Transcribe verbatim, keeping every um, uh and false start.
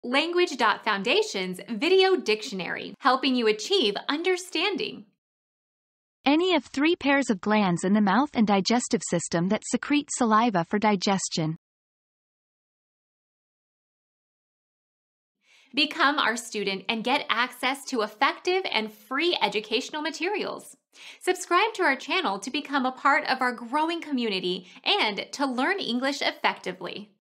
Language.Foundation's Video Dictionary, helping you achieve understanding. Any of three pairs of glands in the mouth and digestive system that secrete saliva for digestion. Become our student and get access to effective and free educational materials. Subscribe to our channel to become a part of our growing community and to learn English effectively.